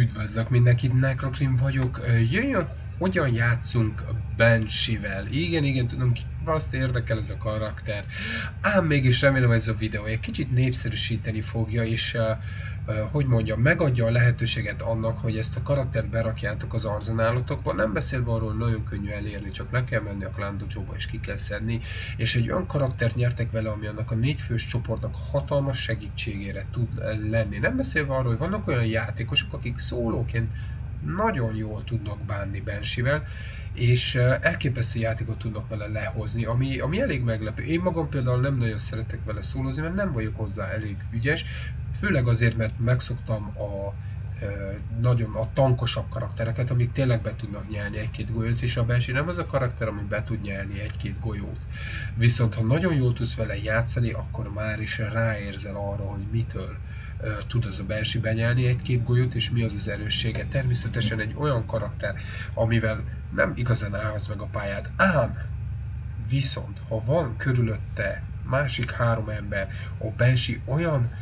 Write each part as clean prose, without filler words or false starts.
Üdvözlök mindenkit, Necrokrim vagyok. Jöjjön, hogyan játszunk Banshee-vel. Igen, tudom, azt érdekel ez a karakter. Ám mégis remélem, hogy ez a videó egy kicsit népszerűsíteni fogja, és hogy mondjam, megadja a lehetőséget annak, hogy ezt a karaktert berakjátok az arzenálotokba. Nem beszélve arról, nagyon könnyű elérni, csak le kell menni a Clan Dojo-ba és ki kell szedni. És egy olyan karaktert nyertek vele, ami annak a 4 fős csoportnak hatalmas segítségére tud lenni. Nem beszélve arról, hogy vannak olyan játékosok, akik szólóként nagyon jól tudnak bánni Banshee-vel, és elképesztő játékot tudnak vele lehozni, ami elég meglepő. Én magam például nem nagyon szeretek vele szólózni, mert nem vagyok hozzá elég ügyes, főleg azért, mert megszoktam nagyon a tankosabb karaktereket, amik tényleg be tudnak nyelni egy-két golyót, és a Banshee nem az a karakter, ami be tud nyelni egy-két golyót. Viszont ha nagyon jól tudsz vele játszani, akkor már is ráérzel arra, hogy mitől tud az a Banshee benyelni egy-két golyót, és mi az az erőssége. Természetesen egy olyan karakter, amivel nem igazán állhatsz meg a pályát. Ám, viszont, ha van körülötte másik 3 ember, a Banshee olyan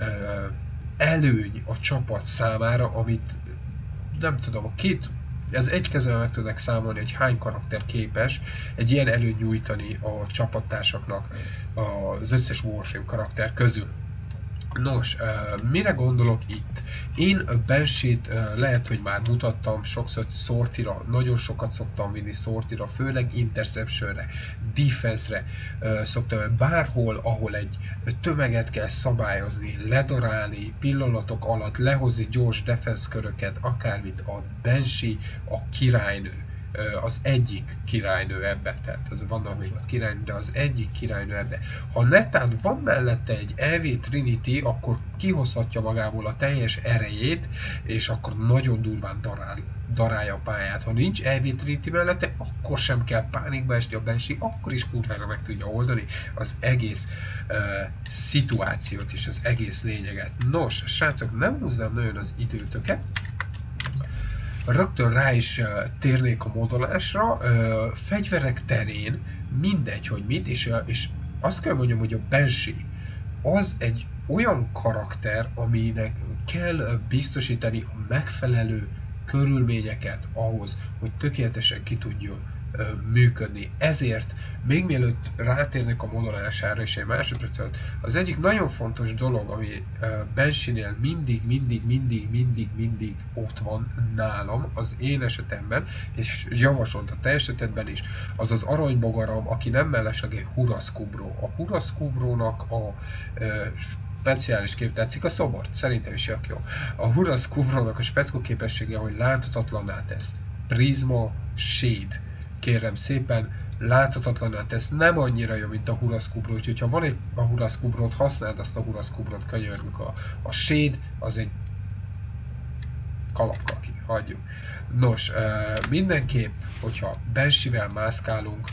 előny a csapat számára, amit nem tudom, ez egy kezben meg tudnak számolni, hogy hány karakter képes egy ilyen előny nyújtani a csapattársaknak az összes Warframe karakter közül. Nos, mire gondolok itt? Én Banshee-t lehet, hogy már mutattam sokszor Sortira, nagyon sokat szoktam vinni Sortira, főleg Interceptionre, Defense-re szoktam, bárhol, ahol egy tömeget kell szabályozni, ledarálni, pillanatok alatt lehozni gyors defense köröket, akármit, a Banshee a királynő. Az egyik királynő ebben, tehát vannak még ott királynő, de az egyik királynő ebben. Ha netán van mellette egy EV Trinity, akkor kihozhatja magából a teljes erejét, és akkor nagyon durván darálja a pályát. Ha nincs EV Trinity mellette, akkor sem kell pánikba esni a Banshee, akkor is kurvára meg tudja oldani az egész szituációt és az egész lényeget. Nos, srácok, nem húznám nagyon az időtöket, rögtön rá is térnék a modolásra, fegyverek terén mindegy, hogy mit, és azt kell mondjam, hogy a Banshee az egy olyan karakter, aminek kell biztosítani a megfelelő körülményeket ahhoz, hogy tökéletesen ki tudjon működni. Ezért, még mielőtt rátérnek a modolására és egy másodperc alatt, az egyik nagyon fontos dolog, ami Banshee-nél mindig ott van nálam, az én esetemben, és javasolt a te esetedben is, az az aranybogaram, aki nem mellesleg egy Huraskubró. A Huraskubrónak a speciális kép, tetszik a szobor? Szerintem is jó. A Huraskubrónak a speckó képessége, hogy láthatatlanná tesz. Prisma Shade. Kérem szépen, láthatatlanná tesz, nem annyira jó, mint a Huraskubro, úgyhogy ha van egy a Huraskubrot, használd azt a Huraskubrot, könyörgök. A Shade az egy kalapkaki, hagyjuk. Nos, mindenképp, hogyha Banshee-vel mászkálunk,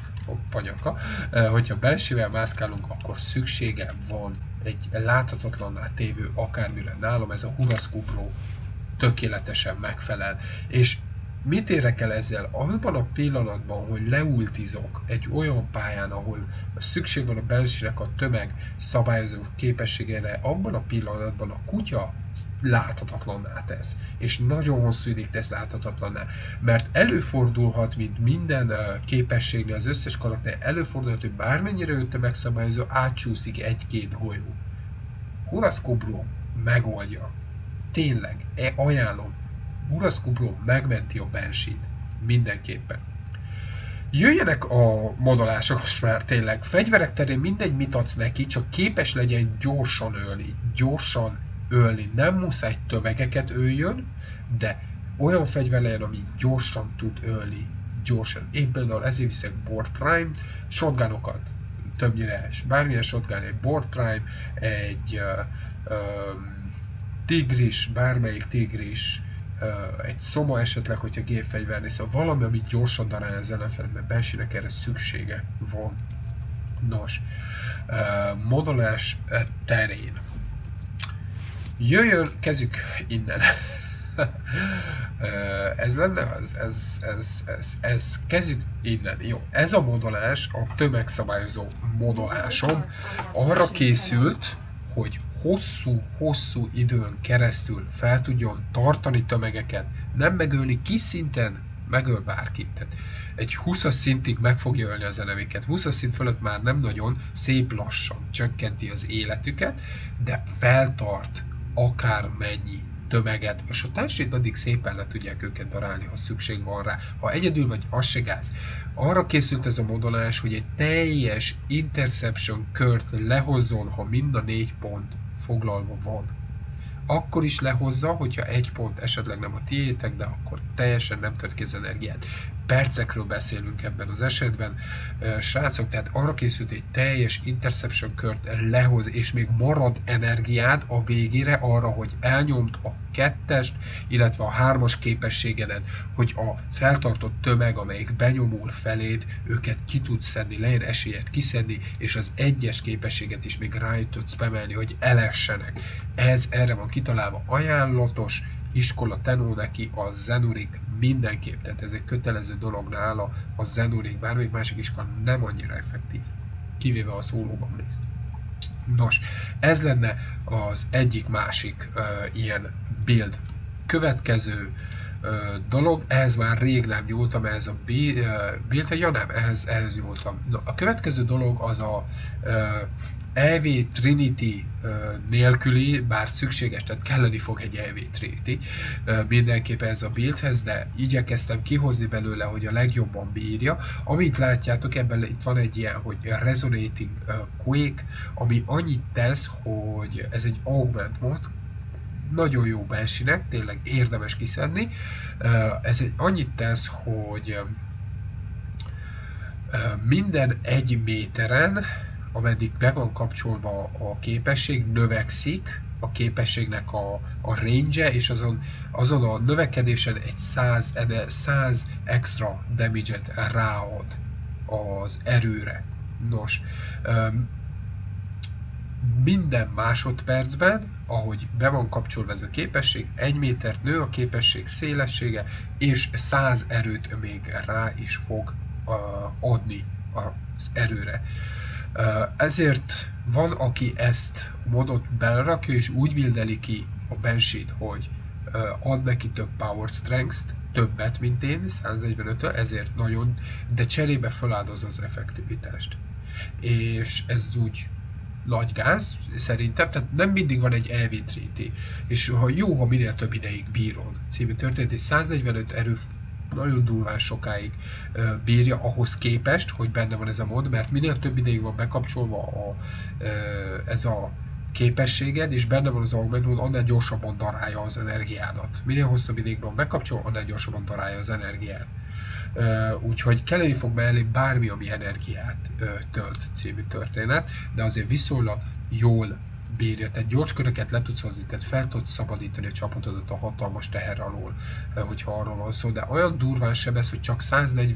hogyha Banshee-vel mászkálunk, akkor szüksége van egy láthatatlanná tévő akármire. Nálam ez a Huraskubro tökéletesen megfelel. És mit érek el ezzel? Abban a pillanatban, hogy leultizok egy olyan pályán, ahol szükség van a Banshee-nek a tömeg szabályozó képességére, abban a pillanatban a kutya láthatatlanná tesz. És nagyon hosszú ideig tesz láthatatlanná. Mert előfordulhat, mint minden képességnél, az összes karakter előfordulhat, hogy bármennyire ő tömegszabályozó, átcsúszik egy-két golyó. Huraskubro megoldja. Tényleg, ajánlom. Huraskubro megmenti a Banshee-t. Mindenképpen. Jöjjenek a modolások most már tényleg. Fegyverek terén mindegy, mit adsz neki, csak képes legyen gyorsan ölni. Gyorsan ölni. Nem muszáj tömegeket öljön, de olyan fegyver legyen, ami gyorsan tud ölni. Gyorsan. Én például ezért viszek Board Prime, shotgunokat többnyire, bármilyen shotgun, egy Board Prime, egy tigris, bármelyik tigris, egy szoma esetleg, hogyha gépfegyverni, szóval valami, amit gyorsan darálja az ellenfelet, mert Banshee-nek erre szüksége van. Nos, modolás terén. Jöjjön, kezdjük innen. Ez lenne az, ez, kezdjük innen. Jó, ez a modolás, a tömegszabályozó modolásom arra készült, hogy hosszú időn keresztül fel tudjon tartani tömegeket, nem megölni kis szinten, megöl bárkit. Tehát egy 20-as szintig meg fogja ölni az enemiket. 20-as szint fölött már nem nagyon, szép lassan csökkenti az életüket, de feltart akármennyi tömeget, és a társait addig szépen le tudják őket darálni, ha szükség van rá. Ha egyedül vagy, az se gáz. Arra készült ez a modolás, hogy egy teljes interception kört lehozzon, ha mind a 4 pont foglalva van. Akkor is lehozza, hogyha egy pont esetleg nem a tiétek, de akkor teljesen nem tört ki az energiát. Percekről beszélünk ebben az esetben, srácok, tehát arra készült, egy teljes interception kört lehoz, és még marad energiád a végére arra, hogy elnyomd a 2-est, illetve a 3-as képességedet, hogy a feltartott tömeg, amelyik benyomul feléd, őket ki tudsz szedni, legyen esélyed kiszedni, és az 1-es képességet is még rá tudsz spamelni, hogy elessenek. Ez erre van kitalálva, ajánlatos, iskola tenó neki, a Zenurik mindenképp, tehát ez egy kötelező dolog nála, a Zenurik, bármelyik másik iskola nem annyira effektív, kivéve a szólóban néz. Nos, ez lenne az egyik másik ilyen build. Következő dolog, ehhez már rég nem nyúltam, ez a build, ja nem, ehhez nyúltam. No, a következő dolog az a EV Trinity nélküli, bár szükséges, tehát kelleni fog egy EV Trinity mindenképpen ez a buildhez, de igyekeztem kihozni belőle, hogy a legjobban bírja. Amit látjátok, ebben itt van egy ilyen, hogy Resonating Quake, ami annyit tesz, hogy ez egy augment mod, nagyon jó Banshee-nek, tényleg érdemes kiszedni. Ez annyit tesz, hogy minden 1 méteren, ameddig be van kapcsolva a képesség, növekszik a képességnek a range-e, és azon a növekedésen egy 100 extra damage-et ráad az erőre. Nos, minden másodpercben, ahogy be van kapcsolva ez a képesség, 1 métert nő a képesség szélessége, és 100 erőt még rá is fog adni az erőre. Ezért van, aki ezt a modot belerakja, és úgy buildeli ki a Banshee-t, hogy ad neki több power strength-t, többet, mint én, 145-től, ezért nagyon, de cserébe feláldozza az effektivitást. És ez úgy nagy gáz, szerintem, tehát nem mindig van egy EV Trinity, és ha minél több ideig bírod című történet, és 145 erő nagyon durván sokáig bírja ahhoz képest, hogy benne van ez a mod, mert minél több ideig van bekapcsolva ez a képességed, és benne van az augment mód, annál gyorsabban darálja az energiádat. Minél hosszabb ideig van bekapcsolva, annál gyorsabban darálja az energiát. Úgyhogy kelleni fog mellé bármi, ami energiát tölt című történet, de azért viszonylag jól bírja, tehát gyors köröket le tudsz hozni, tehát fel tudsz szabadítani a csapatodat a hatalmas teher alól, hogyha arról van szó, de olyan durván sebez, hogy csak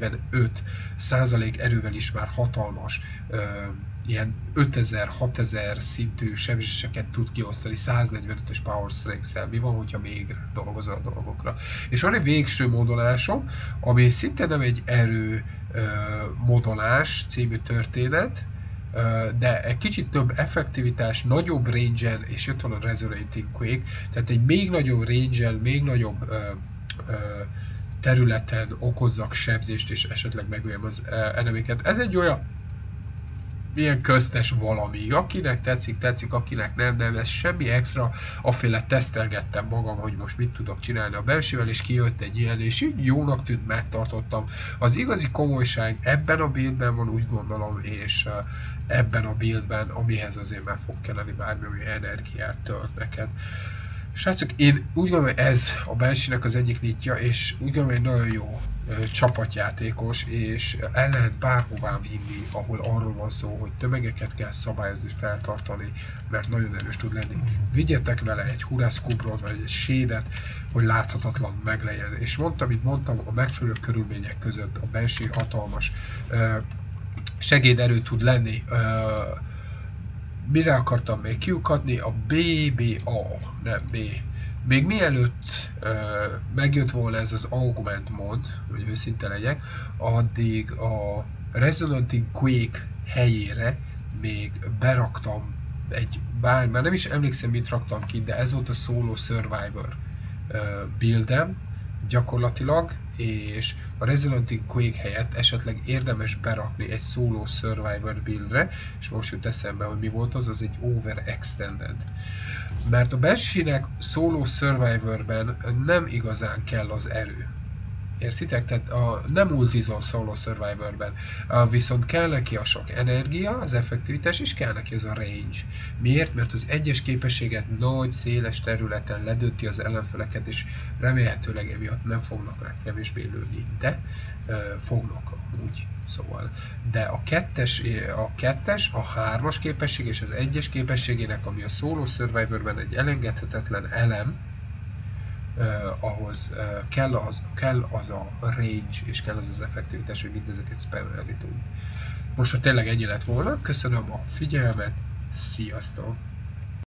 145% erővel is már hatalmas, ilyen 5000-6000 szintű sebzéseket tud kiosztani 145-ös power strength-szel. Mi van, hogyha még dolgozol a dolgokra? És van egy végső modolásom, ami szinte nem egy erő modolás című történet, de egy kicsit több effektivitás, nagyobb range-en, és ott van a Resonating Quake, tehát egy még nagyobb range-en, még nagyobb területen okozzak sebzést, és esetleg megöljem az enemiket. Ez egy olyan milyen köztes valami. Akinek tetszik, akinek nem, ez semmi extra. Aféle tesztelgettem magam, hogy most mit tudok csinálni a Banshee-vel, és kijött egy ilyen, és így jónak tűnt, megtartottam. Az igazi komolyság ebben a buildben van, úgy gondolom, és ebben a buildben, amihez azért már fog kelleni bármi, ami energiát tölt neked. Srácok, én úgy gondolom, hogy ez a Banshee-nek az egyik nyitja, és úgy gondolom, hogy nagyon jó csapatjátékos, és el lehet bárhová vinni, ahol arról van szó, hogy tömegeket kell szabályozni és feltartani, mert nagyon erős tud lenni. Vigyetek vele egy huraszkubrot, vagy egy sédet, hogy láthatatlan meglegyen. És amit mondtam, a megfelelő körülmények között a Banshee hatalmas segéderő tud lenni. Mire akartam még kiukadni? A BBA, nem B. Még mielőtt megjött volna ez az augment mod, hogy őszinte legyek, addig a Resonating Quake helyére még beraktam már nem is emlékszem, mit raktam ki, de ez volt a Solo Survivor buildem gyakorlatilag, és a Resident Evil Quake helyett esetleg érdemes berakni egy Solo Survivor buildre, és most jut eszembe, hogy mi volt az egy Overextended. Mert a Banshee-nek Solo Survivorben nem igazán kell az erő. Értitek? Tehát nem multizol Solo Survivorben, viszont kell neki a sok energia, az effektivitás, és kell neki az a range. Miért? Mert az egyes képességet nagy, széles területen ledönti az ellenfeleket, és remélhetőleg emiatt nem fognak rá kevésbé lőni, de fognak úgy. Szóval. De a kettes, a hármas képesség és az egyes képességének, ami a Solo Survivorben egy elengedhetetlen elem, ahhoz kell az a range, és kell az effektivitás, hogy mindezeket spammelni tud. Most már tényleg ennyi lett volna, köszönöm a figyelmet, sziasztok!